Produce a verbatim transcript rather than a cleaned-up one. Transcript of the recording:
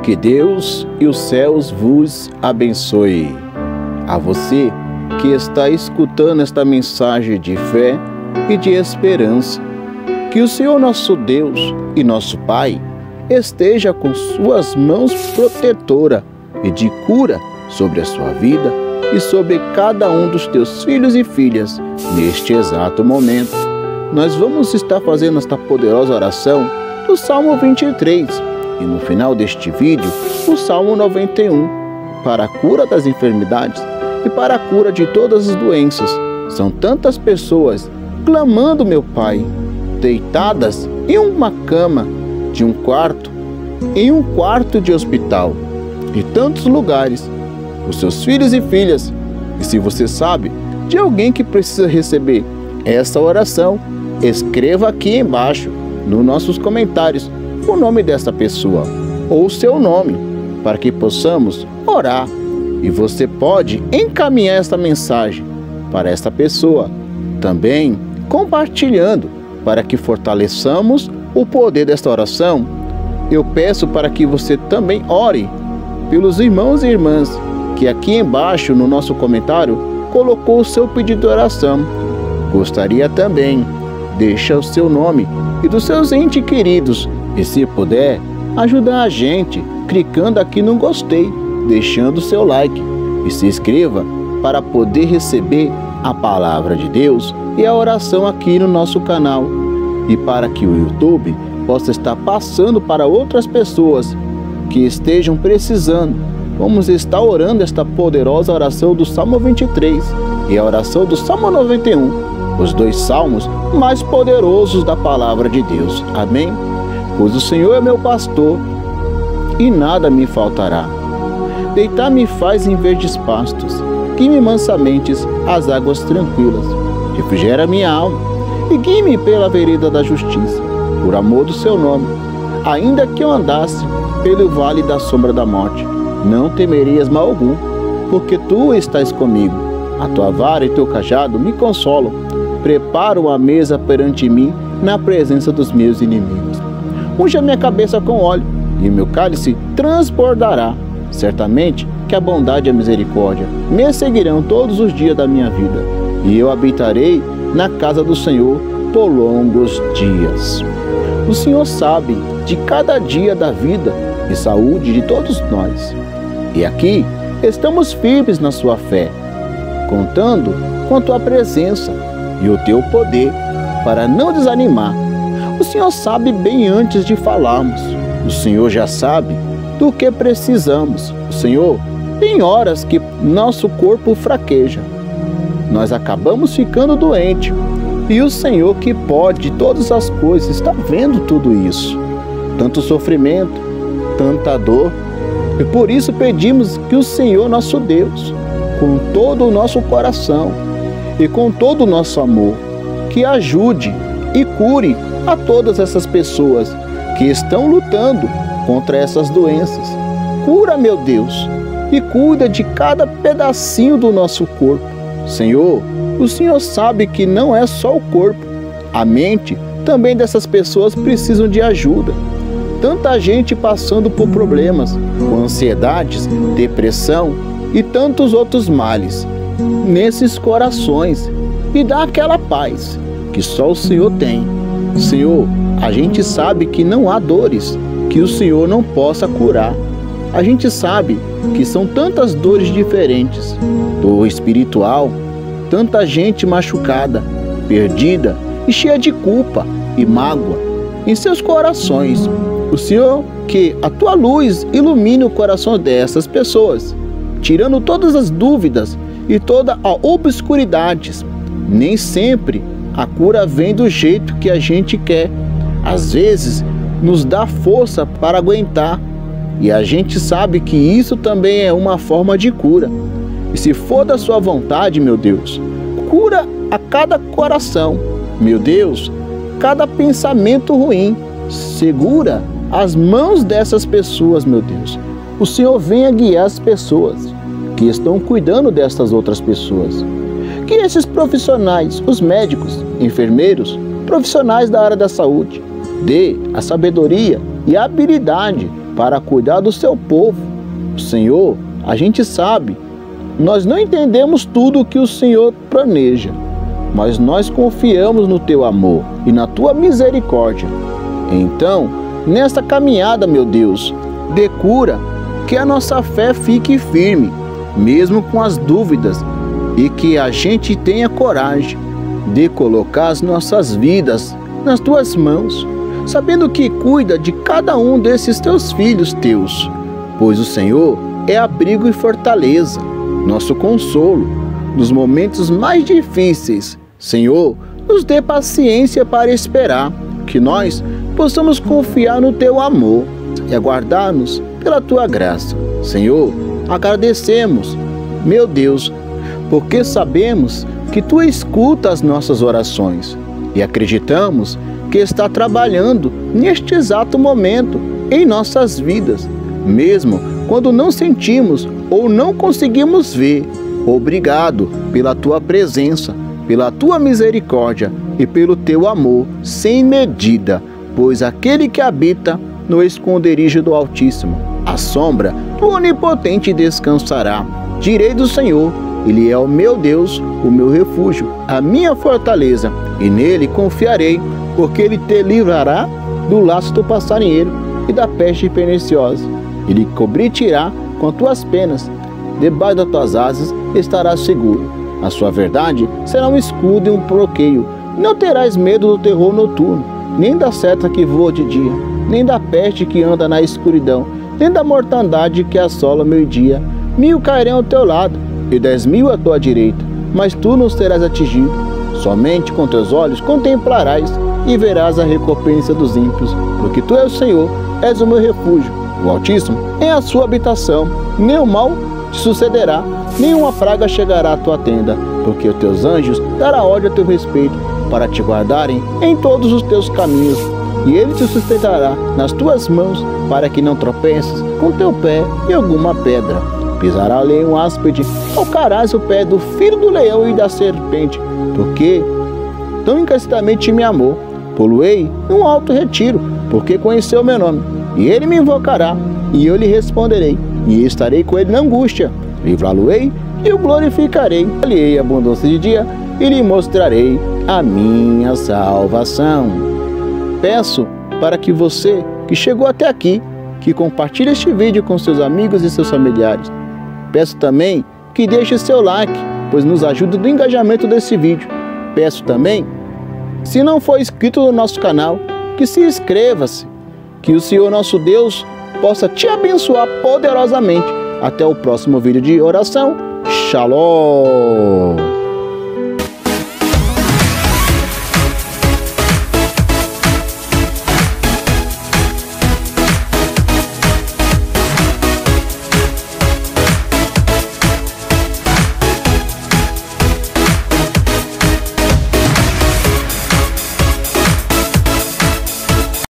Que Deus e os céus vos abençoe. A você que está escutando esta mensagem de fé e de esperança, que o Senhor nosso Deus e nosso Pai esteja com suas mãos protetoras e de cura sobre a sua vida e sobre cada um dos teus filhos e filhas neste exato momento. Nós vamos estar fazendo esta poderosa oração do Salmo vinte e três e no final deste vídeo o Salmo noventa e um, para a cura das enfermidades e para a cura de todas as doenças. São tantas pessoas clamando, meu Pai, deitadas em uma cama de um quarto, em um quarto de hospital, em tantos lugares, os seus filhos e filhas. E se você sabe de alguém que precisa receber essa oração, escreva aqui embaixo nos nossos comentários o nome dessa pessoa ou o seu nome, para que possamos orar. E você pode encaminhar esta mensagem para esta pessoa, também compartilhando, para que fortaleçamos o poder desta oração. Eu peço para que você também ore pelos irmãos e irmãs que aqui embaixo no nosso comentário colocou o seu pedido de oração. Gostaria também, deixa o seu nome e dos seus entes queridos, e se puder, ajudar a gente clicando aqui no gostei, deixando o seu like e se inscreva para poder receber a palavra de Deus e a oração aqui no nosso canal, e para que o YouTube possa estar passando para outras pessoas que estejam precisando. Vamos estar orando esta poderosa oração do Salmo vinte e três e a oração do Salmo noventa e um, os dois salmos mais poderosos da palavra de Deus. Amém? Pois o Senhor é meu pastor e nada me faltará. Deitar-me faz em verdes pastos, guie-me mansamente às águas tranquilas. Refrigera minha alma e guie-me pela vereda da justiça, por amor do seu nome. Ainda que eu andasse pelo vale da sombra da morte, não temerias mal algum, porque tu estás comigo. A tua vara e teu cajado me consolam. Preparam a mesa perante mim na presença dos meus inimigos. Unge a minha cabeça com óleo e o meu cálice transbordará. Certamente que a bondade e a misericórdia me seguirão todos os dias da minha vida, e eu habitarei na casa do Senhor por longos dias. O Senhor sabe de cada dia da vida e saúde de todos nós. E aqui estamos firmes na sua fé, contando com a tua presença e o teu poder para não desanimar. O Senhor sabe bem antes de falarmos. O Senhor já sabe do que precisamos. O Senhor tem horas que nosso corpo fraqueja. Nós acabamos ficando doentes. E o Senhor, que pode todas as coisas, está vendo tudo isso. Tanto sofrimento, tanta dor. E por isso pedimos que o Senhor, nosso Deus, com todo o nosso coração e com todo o nosso amor, que ajude e cure a todas essas pessoas que estão lutando contra essas doenças. Cura, meu Deus, e cuida de cada pedacinho do nosso corpo. Senhor, o Senhor sabe que não é só o corpo, a mente também dessas pessoas precisam de ajuda. Tanta gente passando por problemas, com ansiedades, depressão e tantos outros males nesses corações, e dá aquela paz que só o Senhor tem. Senhor, a gente sabe que não há dores que o Senhor não possa curar. A gente sabe que são tantas dores diferentes, dor espiritual, tanta gente machucada, perdida e cheia de culpa e mágoa em seus corações. O Senhor, que a tua luz ilumine o coração dessas pessoas, tirando todas as dúvidas e toda a obscuridade. Nem sempre a cura vem do jeito que a gente quer. Às vezes nos dá força para aguentar, e a gente sabe que isso também é uma forma de cura. E se for da sua vontade, meu Deus, cura a cada coração, meu Deus, cada pensamento ruim. Segura as mãos dessas pessoas, meu Deus. O Senhor venha guiar as pessoas que estão cuidando dessas outras pessoas. Que esses profissionais, os médicos, enfermeiros, profissionais da área da saúde, dê a sabedoria e a habilidade para cuidar do seu povo. Senhor, a gente sabe, nós não entendemos tudo o que o Senhor planeja, mas nós confiamos no teu amor e na tua misericórdia. Então, nesta caminhada, meu Deus, dê cura, que a nossa fé fique firme, mesmo com as dúvidas, e que a gente tenha coragem de colocar as nossas vidas nas tuas mãos, sabendo que cuida de cada um desses teus filhos teus, pois o Senhor é abrigo e fortaleza, nosso consolo nos momentos mais difíceis. Senhor, nos dê paciência para esperar, que nós possamos confiar no teu amor e aguardar-nos pela tua graça. Senhor, agradecemos, meu Deus, porque sabemos que tu escuta as nossas orações e acreditamos que está trabalhando neste exato momento em nossas vidas, mesmo quando não sentimos ou não conseguimos ver. Obrigado pela tua presença, pela tua misericórdia e pelo teu amor sem medida, pois aquele que habita no esconderijo do Altíssimo, a sombra do Onipotente descansará. Direi do Senhor, Ele é o meu Deus, o meu refúgio, a minha fortaleza, e nele confiarei, porque Ele te livrará do laço do passarinheiro e da peste perniciosa. Ele cobrir-te-irá com as tuas penas, debaixo das tuas asas estarás seguro. A sua verdade será um escudo e um bloqueio. Não terás medo do terror noturno, nem da seta que voa de dia, nem da peste que anda na escuridão, nem da mortandade que assola meio-dia. Mil cairão ao teu lado e dez mil à tua direita, mas tu não serás atingido. Somente com teus olhos contemplarás e verás a recompensa dos ímpios, porque tu és o Senhor, és o meu refúgio. O Altíssimo é a sua habitação, nenhum mal te sucederá, nenhuma praga chegará à tua tenda, porque os teus anjos dará ordem a teu respeito, para te guardarem em todos os teus caminhos, e ele te sustentará nas tuas mãos, para que não tropeces com teu pé em alguma pedra. Pisará o leão áspide, tocarás o pé do filho do leão e da serpente, porque tão encarecidamente me amou. Poluei num alto retiro, porque conheceu o meu nome, e ele me invocará, e eu lhe responderei, e estarei com ele na angústia. Livrá-lo-ei e o glorificarei. Aliei a abundância de dia e lhe mostrarei a minha salvação. Peço para que você que chegou até aqui, que compartilhe este vídeo com seus amigos e seus familiares. Peço também que deixe seu like, pois nos ajuda no engajamento desse vídeo. Peço também, se não for inscrito no nosso canal, que se inscreva-se. Que o Senhor nosso Deus possa te abençoar poderosamente. Até o próximo vídeo de oração. Shalom!